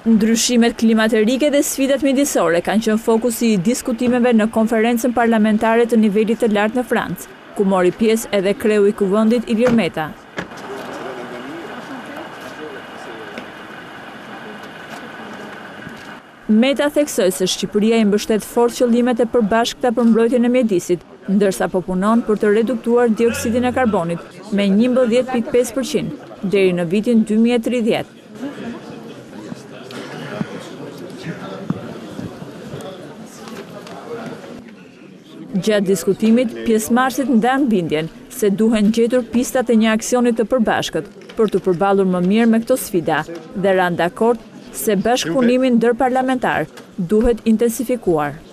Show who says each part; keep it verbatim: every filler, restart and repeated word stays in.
Speaker 1: Ndryshimet klimaterike dhe sfidat mjedisore kanë qenë fokusi i diskutimeve në konferencën parlamentare të nivelit të lartë në Francë, ku mori pjesë edhe kreu i kuvendit Ilir Meta. Meta theksoi se Shqipëria i mbështet fort qëllimet e përbashkëta për mbrojtjen e mjedisit, ndërsa po punon për të reduktuar dioksidin e karbonit me njëmbëdhjetë pikë pesë përqind deri në vitin dy mijë e tridhjetë. Gjatë diskutimit, pjesëmarrësit ndanë bindjen se duhen gjetur pistat e një aksioni të përbashkët për të përballur më mirë me këto sfida dhe ranë dakord se bashkëpunimin ndërparlamentar duhet intensifikuar.